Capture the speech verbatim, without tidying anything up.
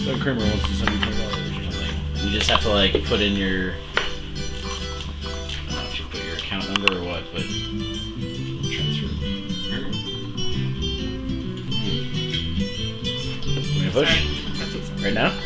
Doug Kramer wants to send you twenty dollars or something. You just have to like put in your. I don't know if you put your account number or what, but transfer. Want me to push? Right now?